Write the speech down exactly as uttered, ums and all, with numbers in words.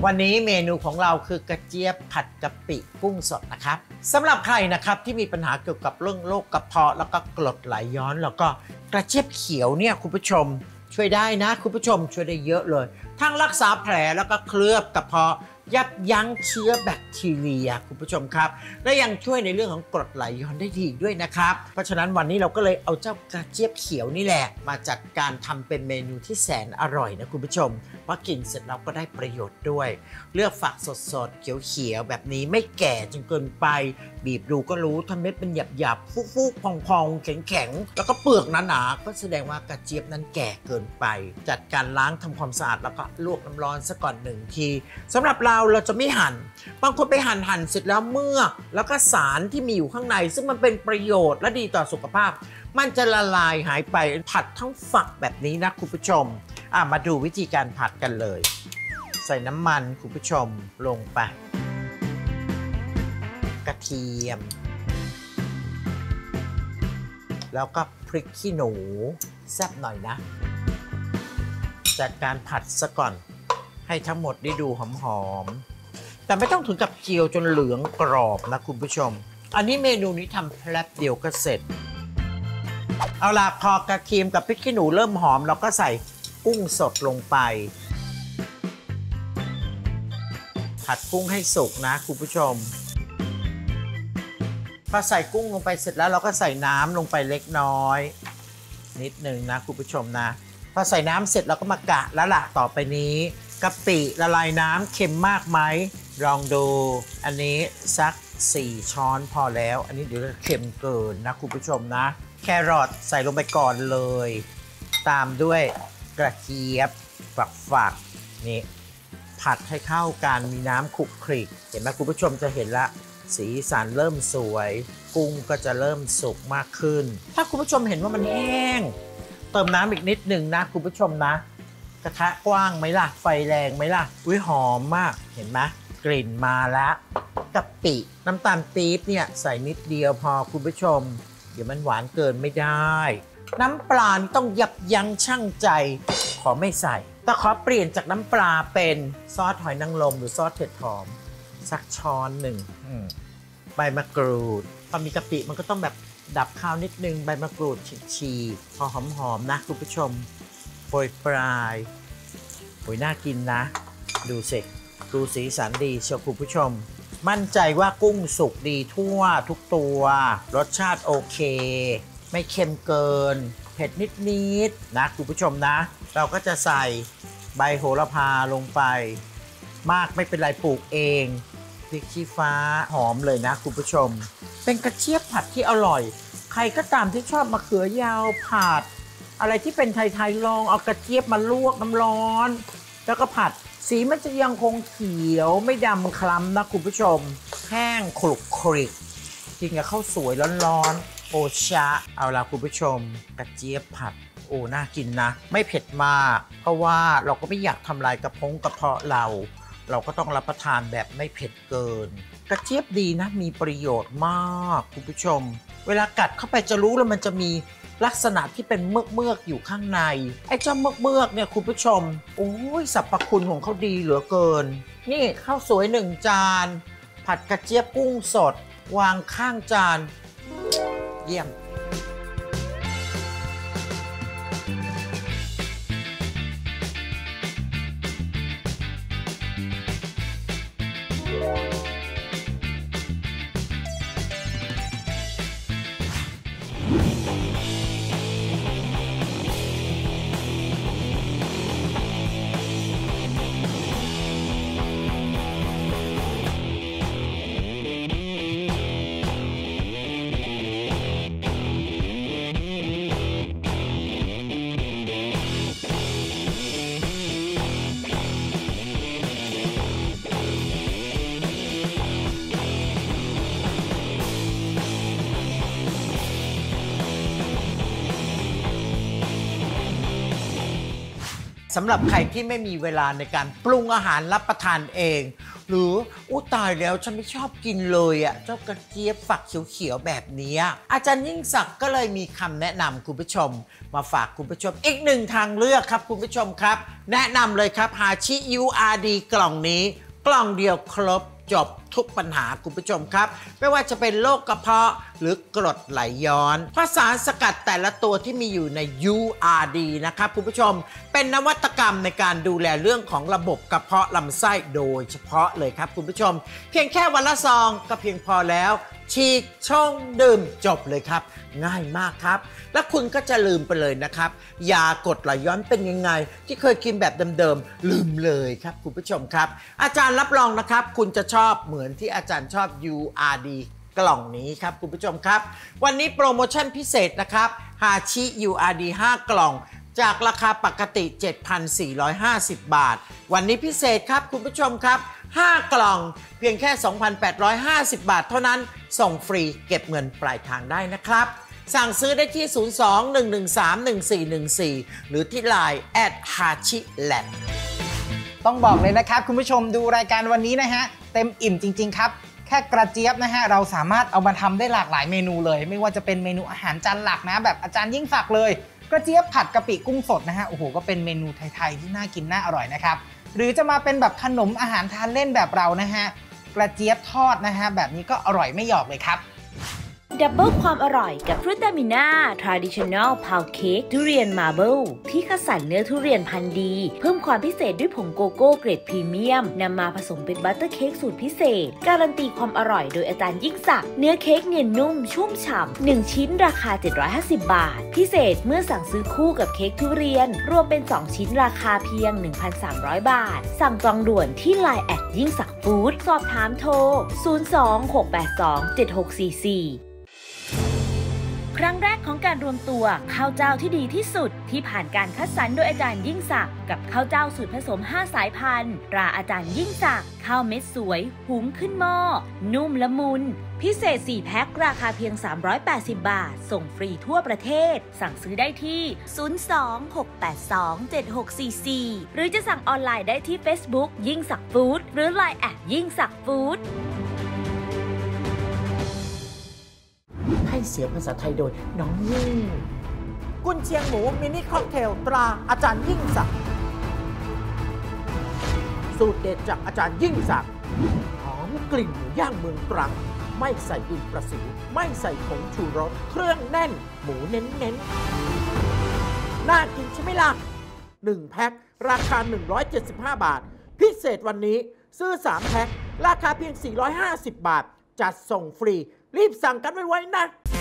วันนี้เมนูของเราคือกระเจี๊ยบผัดกะปิกุ้งสดนะครับสำหรับใครนะครับที่มีปัญหาเกี่ยวกับเรื่องโรคกระเพาะแล้วก็กรดไหลย้อนแล้วก็กระเจี๊ยบเขียวเนี่ยคุณผู้ชมช่วยได้นะคุณผู้ชมช่วยได้เยอะเลยทั้งรักษาแผลแล้วก็เคลือบกระเพาะยับยั้งเชื้อแบคทีเรียคุณผู้ชมครับและยังช่วยในเรื่องของกรดไหลย้อนได้ดีด้วยนะครับเพราะฉะนั้นวันนี้เราก็เลยเอาเจ้ากระเจี๊ยบเขียวนี่แหละมาจัดการทำเป็นเมนูที่แสนอร่อยนะคุณผู้ชมเพราะกินเสร็จเราก็ได้ประโยชน์ด้วยเลือกฝักสดๆเขียวๆแบบนี้ไม่แก่จนเกินไปบีบดูก็รู้ถ้าเม็ดเป็นหยาบๆฟูๆพองๆแข็งๆแล้วก็เปลือกหนาๆก็แสดงว่ากระเจี๊ยบนั้นแก่เกินไปจัดการล้างทำความสะอาดแล้วก็ลวกน้ำร้อนซะก่อนหนึ่งทีสำหรับเราเราจะไม่หั่นบางคนไปหั่นหั่นเสร็จแล้วเมือกแล้วก็สารที่มีอยู่ข้างในซึ่งมันเป็นประโยชน์และดีต่อสุขภาพมันจะละลายหายไปผัดทั้งฝักแบบนี้นะคุณผู้ชมอ่ะมาดูวิธีการผัดกันเลยใส่น้ำมันคุณผู้ชมลงไปกระเทียมแล้วก็พริกขี้หนูแซ่บหน่อยนะจัดการผัดซะก่อนให้ทั้งหมดได้ดูหอมๆแต่ไม่ต้องถึงกับเจียวจนเหลืองกรอบนะคุณผู้ชมอันนี้เมนูนี้ทำแป๊บเดียวก็เสร็จเอาล่ะพอกระเทียมกับพริกขี้หนูเริ่มหอมเราก็ใส่กุ้งสดลงไปผัดกุ้งให้สุกนะคุณผู้ชมพอใส่กุ้งลงไปเสร็จแล้วเราก็ใส่น้ำลงไปเล็กน้อยนิดหนึ่งนะคุณผู้ชมนะพอใส่น้ำเสร็จเราก็มากะแล้วล่ะต่อไปนี้กะปิละลายน้ำเค็มมากไหมลองดูอันนี้สักสี่ช้อนพอแล้วอันนี้เดี๋ยวจะเค็มเกินนะคุณผู้ชมนะแครอทใส่ลงไปก่อนเลยตามด้วยกระเจี๊ยบฝักๆนี่ผัดให้เข้ากันมีน้ำคลุกคลิกเห็นไหมคุณผู้ชมจะเห็นละสีสันเริ่มสวยกุ้งก็จะเริ่มสุกมากขึ้นถ้าคุณผู้ชมเห็นว่ามันแห้งเติมน้ำอีกนิดหนึ่งนะคุณผู้ชมนะกระทะกว้างไหมล่ะไฟแรงไหมล่ะอุ้ยหอมมากเห็นไหมกลิ่นมาแล้วกะปิน้ำตาลปี๊บเนี่ยใส่นิดเดียวพอคุณผู้ชมเดี๋ยวมันหวานเกินไม่ได้น้ำปลาต้องยับยั้งชั่งใจขอไม่ใส่แต่ขอเปลี่ยนจากน้ำปลาเป็นซอสหอยนางรมหรือซอสเห็ดหอมสักช้อนหนึ่งใบมะกรูดพอมีกะปิมันก็ต้องแบบดับข้าวนิดนึงใบมะกรูดฉีกๆพอหอมๆนะคุณผู้ชมโปรยปลายโอ้ยน่ากินนะดูสิดูสีสันดีเชียวคุณผู้ชมมั่นใจว่ากุ้งสุกดีทั่วทุกตัวรสชาติโอเคไม่เค็มเกินเผ็ดนิดๆนะคุณผู้ชมนะเราก็จะใส่ใบโหระพาลงไปมากไม่เป็นไรปลูกเองพริกชี้ฟ้าหอมเลยนะคุณผู้ชมเป็นกระเจี๊ยบผัดที่อร่อยใครก็ตามที่ชอบมะเขือยาวผัดอะไรที่เป็นไทยๆลองเอากระเจี๊ยบมาลวกน้ำร้อนแล้วก็ผัดสีมันจะยังคงเขียวไม่ดำคล้ำนะคุณผู้ชมแห้งคลุกคลิกกินกับข้าวสวยร้อนๆโอชะเอาล่ะคุณผู้ชมกระเจี๊ยบผัดโอ้น่ากินนะไม่เผ็ดมากเพราะว่าเราก็ไม่อยากทำลายกระเพาะกระเพาะเราเราก็ต้องรับประทานแบบไม่เผ็ดเกินกระเจี๊ยบดีนะมีประโยชน์มากคุณผู้ชมเวลากัดเข้าไปจะรู้แล้วมันจะมีลักษณะที่เป็นเมือกเมือกอยู่ข้างในไอ้เจ้าเมือกเมือกเนี่ยคุณผู้ชมโอ้ยสรรพคุณของเขาดีเหลือเกินนี่ข้าวสวยหนึ่งจานผัดกระเจี๊ยบกุ้งสดวางข้างจานเยี่ยมสำหรับใครที่ไม่มีเวลาในการปรุงอาหารรับประทานเองหรืออู้ตายแล้วฉันไม่ชอบกินเลยอ่ะเจ้ากระเจี๊ยบฝักเขียวๆแบบนี้อาจารย์ยิ่งศักดิ์ก็เลยมีคำแนะนำคุณผู้ชมมาฝากคุณผู้ชมอีกหนึ่งทางเลือกครับคุณผู้ชมครับแนะนำเลยครับฮาชิ ยู อาร์ ดี กล่องนี้กล่องเดียวครบจบทุกปัญหาคุณผู้ชมครับไม่ว่าจะเป็นโรคกระเพาะหรือกรดไหลย้อนเพราะสารสกัดแต่ละตัวที่มีอยู่ใน ยู อาร์ ดี นะครับคุณผู้ชมเป็นนวัตกรรมในการดูแลเรื่องของระบบกระเพาะลำไส้โดยเฉพาะเลยครับคุณผู้ชมเพียงแค่วันละซองก็เพียงพอแล้วฉีกชงดื่มจบเลยครับง่ายมากครับและคุณก็จะลืมไปเลยนะครับยากรดไหลย้อนเป็นยังไงที่เคยกินแบบเดิมๆลืมเลยครับคุณผู้ชมครับอาจารย์รับรองนะครับคุณจะชอบเหมือนที่อาจารย์ชอบ ยู อาร์ ดี กล่องนี้ครับคุณผู้ชมครับวันนี้โปรโมชั่นพิเศษนะครับฮาชิ ยู อาร์ ดี ห้ากล่องจากราคาปกติ เจ็ดพันสี่ร้อยห้าสิบ บาทวันนี้พิเศษครับคุณผู้ชมครับห้ากล่องเพียงแค่ สองพันแปดร้อยห้าสิบ บาทเท่านั้นส่งฟรีเก็บเงินปลายทางได้นะครับสั่งซื้อได้ที่ ศูนย์ สอง หนึ่ง หนึ่ง สาม หนึ่ง สี่ หนึ่ง สี่ หรือที่ ไลน์ แอท ฮาชิ แลนด์ต้องบอกเลยนะครับคุณผู้ชมดูรายการวันนี้นะฮะเต็มอิ่มจริงๆครับแค่กระเจี๊ยบนะฮะเราสามารถเอามาทำได้หลากหลายเมนูเลยไม่ว่าจะเป็นเมนูอาหารจานหลักนะแบบอาจารย์ยิ่งศักดิ์เลยกระเจี๊ยบผัดกะปิกุ้งสดนะฮะโอ้โหก็เป็นเมนูไทยๆที่น่ากินน่าอร่อยนะครับหรือจะมาเป็นแบบขนมอาหารทานเล่นแบบเรานะฮะกระเจี๊ยบทอดนะฮะแบบนี้ก็อร่อยไม่หยอกเลยครับดับเบิลความอร่อยกับฟรุตามิน่า Traditional Pound Cake ทุเรียนมาร์เบิลที่คัดสรรเนื้อทุเรียนพันธุ์ดีเพิ่มความพิเศษด้วยผงโกโก้เกรดพรีเมียมนำมาผสมเป็นบัตเตอร์เค้กสูตรพิเศษการันตีความอร่อยโดยอาจารย์ยิ่งศักดิ์เนื้อเค้กเนียนนุ่มชุ่มฉ่ำหนึ่งชิ้นราคาเจ็ดร้อยห้าสิบบาทพิเศษเมื่อสั่งซื้อคู่กับเค้กทุเรียนรวมเป็นสองชิ้นราคาเพียง หนึ่งพันสามร้อย บาทสั่งจองด่วนที่ ไลน์ แอท ยิ่งศักดิ์ฟู้ดสอบถามโทรศูนย์ สอง หก แปด สอง เจ็ด หก สี่ สี่ครั้งแรกของการรวมตัวข้าวเจ้าที่ดีที่สุดที่ผ่านการคัดสรรโดยอาจารย์ยิ่งศักดิ์กับข้าวเจ้าสูตรผสมห้าสายพันธุ์ตราอาจารย์ยิ่งศักดิ์ข้าวเม็ดสวยหุงขึ้นหม้อนุ่มละมุนพิเศษสี่แพ็คราคาเพียงสามร้อยแปดสิบบาทส่งฟรีทั่วประเทศสั่งซื้อได้ที่ศูนย์ สอง หก แปด สอง เจ็ด หก สี่ สี่หรือจะสั่งออนไลน์ได้ที่ Facebook ยิ่งศักดิ์ฟู้ดหรือ ไลน์ แอท ยิ่งศักดิ์ฟู้ดให้เสียงภาษาไทยโดยน้องยิ่งกุนเชียงหมูมินิค็อกเทลตราอาจารย์ยิ่งศักดิ์สูตรเด็ดจากอาจารย์ยิ่งศักดิ์หอมกลิ่นหมูย่างเมืองตรังไม่ใส่ดินประสิวไม่ใส่ผงชูรสเครื่องแน่นหมูเน้นๆน่ากินใช่ไหมล่ะหนึ่งแพ็คราคาหนึ่งร้อยเจ็ดสิบห้าบาทพิเศษวันนี้ซื้อสามแพ็คราคาเพียงสี่ร้อยห้าสิบบาทจัดส่งฟรีรีบสั่งกันไว้ๆนะ